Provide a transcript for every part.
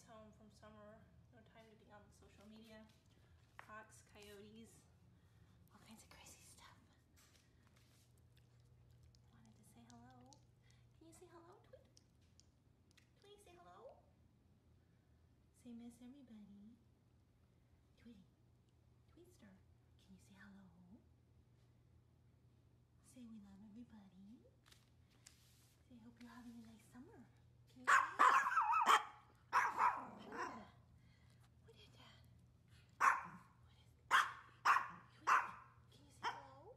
kids home from summer. No time to be on social media. Hawks, coyotes, all kinds of crazy stuff. Wanted to say hello. Can you say hello, Tweet? Tweet, say hello. Say miss everybody. Tweety, Tweetster, can you say hello? Say we love everybody. Say hope you're having a nice summer. Can you say hello? What is that? What is that? What is that? Tweety, can you say hello?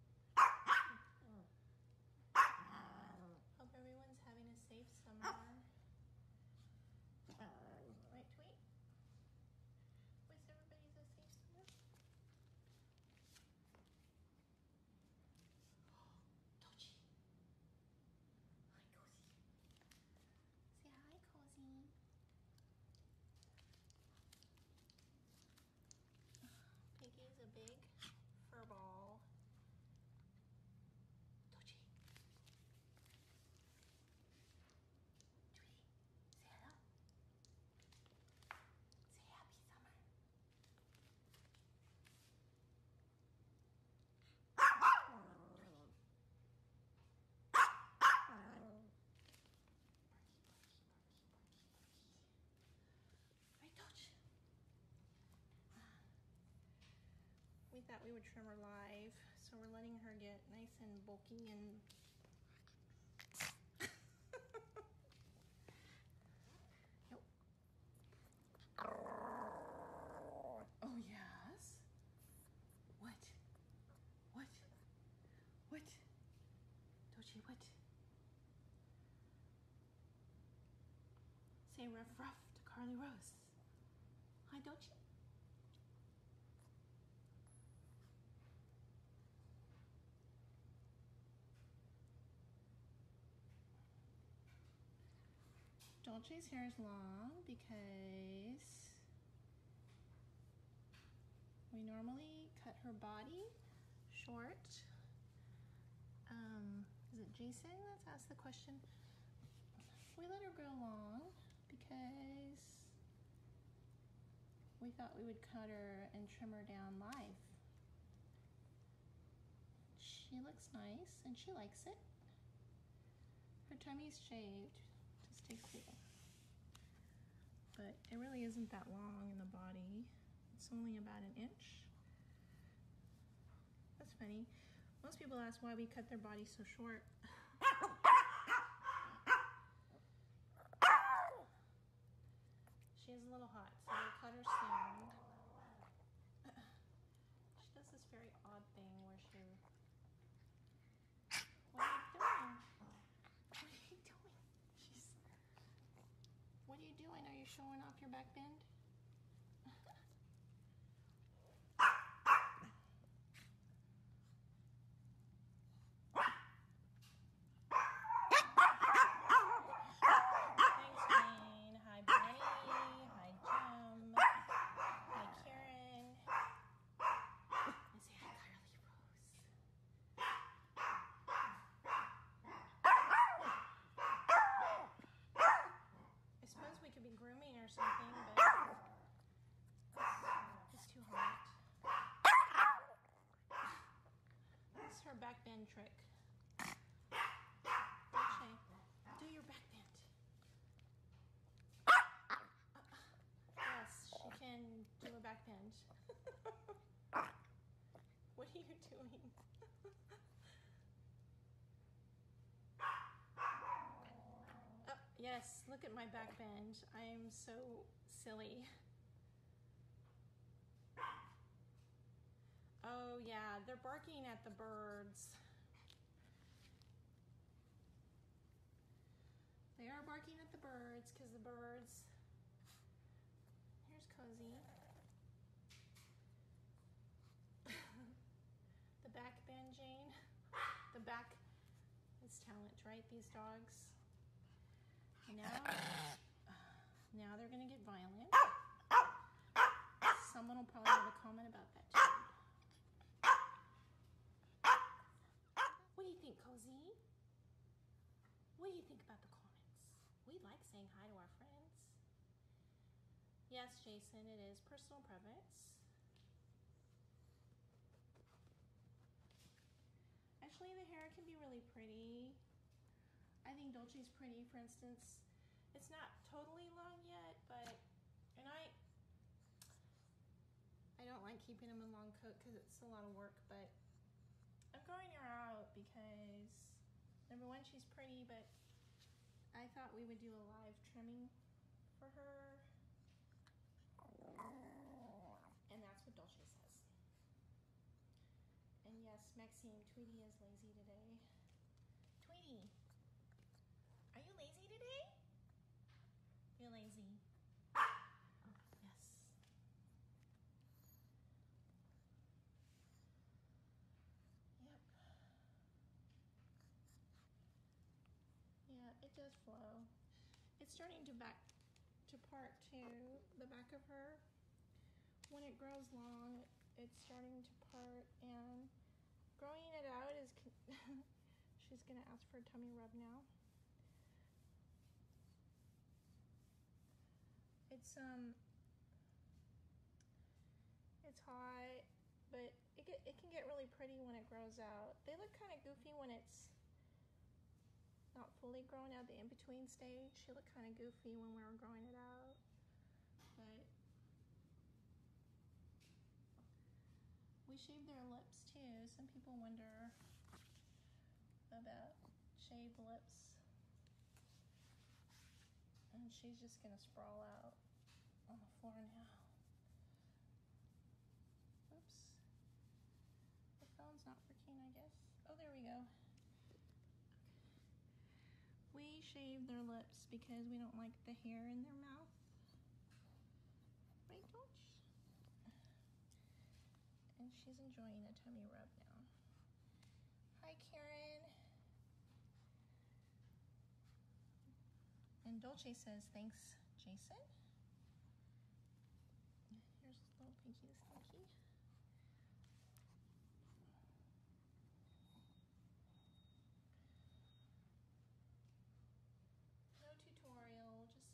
Hope everyone's having a safe summer. Right, Tweet? Wish everybody's a safe summer. Tochi. Hi, Cozy. Say hi, Cozy. Piggy's a big fur ball. Tochi. Tweety, say hello. Say happy summer. Right, Touch. We thought we would trim her live, so we're letting her get nice and bulky and Nope. Oh yes. What? What? What? Dochi, what? Say ruff ruff to Carly Rose. Hi, Dochi. Dolce's hair is long because we normally cut her body short. Is it Jason that's asked the question? We let her grow long because we thought we would cut her and trim her down live. She looks nice and she likes it. Her tummy's shaved to stay cool. But it really isn't that long in the body. It's only about an inch. That's funny. Most people ask why we cut their body so short. She is a little hot, so we'll cut her soon. She does this very odd thing where she... What are you doing? What are you doing? What are you doing? Are you showing off your back bend? Thanks, Jane. Hi, Benny. Hi, Jim. Hi, Karen. Let's say hi, Carly Rose. I suppose we could be grooming or something, but it's too hot. That's her back bend trick. Okay, do your back bend. Yes, she can do a back bend. What are you doing? Yes, look at my back bend. I am so silly. Oh yeah, they're barking at the birds. They are barking at the birds because the birds... Here's Cozy. The back bend, Jane. The back is talent, right? These dogs. And now they're gonna get violent. Someone will probably have a comment about that too. What do you think, Cozy? What do you think about the comments? We like saying hi to our friends. Yes, Jason, it is personal preference. Actually, the hair can be really pretty. I think Dolce's pretty, for instance. It's not totally long yet, but, and I don't like keeping them in long coat because it's a lot of work, but I'm growing her out because, number one, she's pretty, but I thought we would do a live trimming for her. And that's what Dolce says. And yes, Maxine, Tweety is lazy today. Tweety, are you lazy today? You're lazy. Oh, yes. Yep. Yeah, it does flow. It's starting to part too, the back of her. When it grows long, it's starting to part, and growing it out is, she's gonna ask for a tummy rub now. It's hot, but it can get really pretty when it grows out. They look kind of goofy when it's not fully grown out, the in-between stage. She looked kind of goofy when we were growing it out, but we shave their lips too. Some people wonder about shaved lips. And she's just gonna sprawl out on the floor now. Oops. The phone's not working, I guess. Oh, there we go. We shave their lips because we don't like the hair in their mouth. Right, Dolce? And she's enjoying a tummy rub now. Hi, Karen. And Dolce says, thanks, Jason. Here's little Pinky the Stinky. No tutorial, just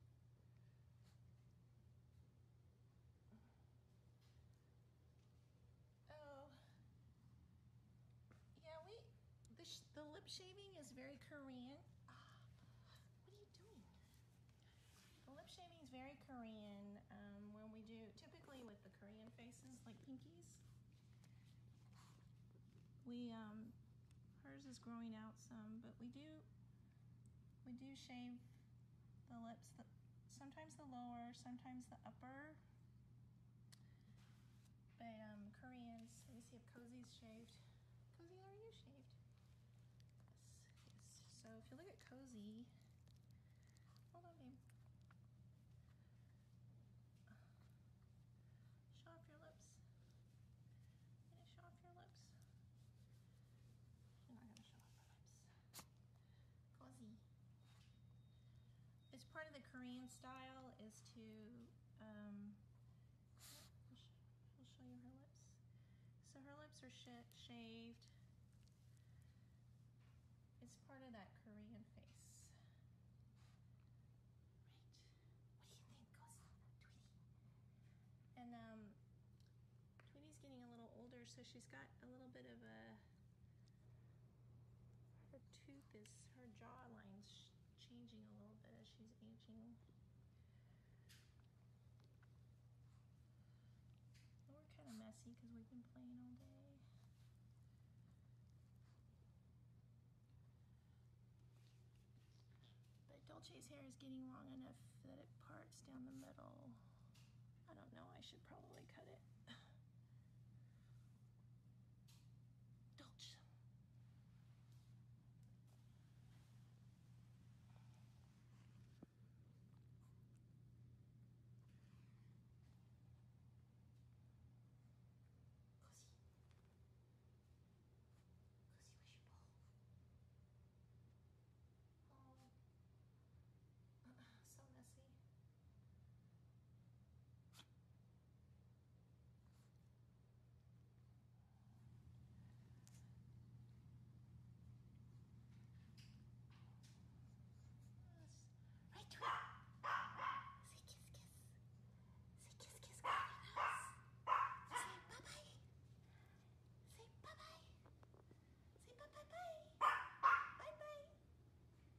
the lip shaving is very Korean. What are you doing? The lip shaving is very Korean. When we do, typically with the Korean faces, like Pinky's, hers is growing out some, but we do shave the lips, sometimes the lower, sometimes the upper. But Koreans, let me see if Cozy's shaved. Cozy, are you shaved? Yes. So if you look at Cozy, hold on, babe. Show off your lips. Can you show off your lips? You're not gonna show off her lips. Cozy. It's part of the Korean style is to, I'll show you her lips. So her lips are shaved. It's part of that Korean face. Right. What do you think, Cozy? Tweety? And Tweety's getting a little older, so she's got a little bit of her jawline's changing a little bit as she's aging. We're kind of messy because we've been playing all day. But Dolce's hair is getting long enough that it parts down the middle. I don't know, I should probably cut it.